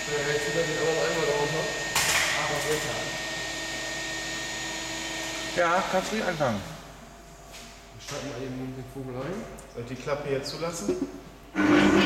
Hältst du das aber noch einmal runter? Aber besser. Ja, kannst du anfangen. Wir starten mal eben den Vogel ein. Soll ich die Klappe jetzt zulassen?